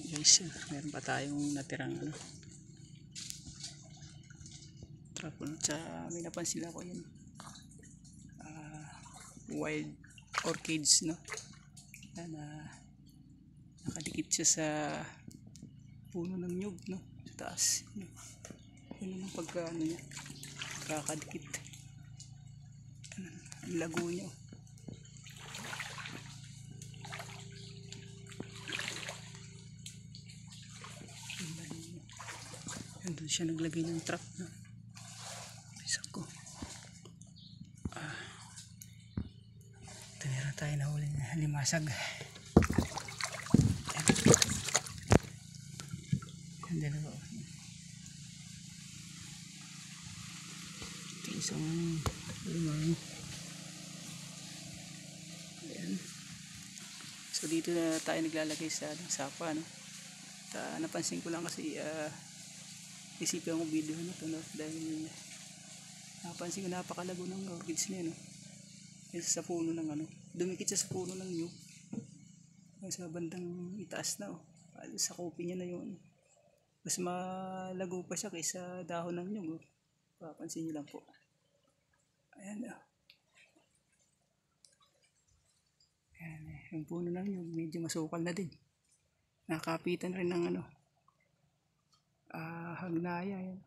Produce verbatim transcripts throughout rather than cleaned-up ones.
Guys, meron pa tayong natirang ano, trapon. Sa may napansin ako yun, uh, wild orchids, no, na uh, nakadikit siya sa puno ng nyug, no, sa taas, no? Yun naman pagka ano niya, kakadikit, ang lago niya. Doon siya naglagay ng trap, no? Bisa ko. Ah. Ito meron tayo na huli na limasag. Ang dalawa. Ito isang limang. Ayan. So dito na tayo naglalagay sa sapa, no? Ta, napansin ko lang kasi uh, isipin ko video na ito, no? Dahil napansin ko napakalago ng orchids niya, no? Sa puno ng ano, dumikit siya sa puno ng nyug, sa bandang itaas na, oh. Sa kopi niya na yun, mas malago pa siya kaysa dahon ng nyug, oh. Papansin niyo lang po. Ayan, oh. Ayan, eh. Yung puno ng nyug medyo masukal na din, nakapitan rin ng ano, ah, hagnaya. Yan.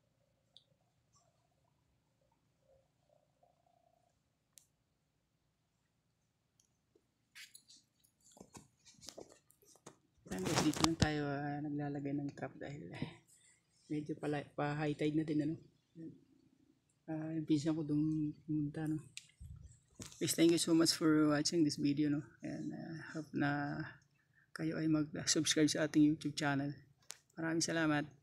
Yan guys, dito lang tayo uh, naglalagay ng trap dahil eh, medyo pa, pa high tide na din, ano. Uh, yung pinsan ko doon pumunta, no. Guys, thank you so much for watching this video, no. And uh, hope na kayo ay mag-subscribe sa ating YouTube channel. Maraming salamat.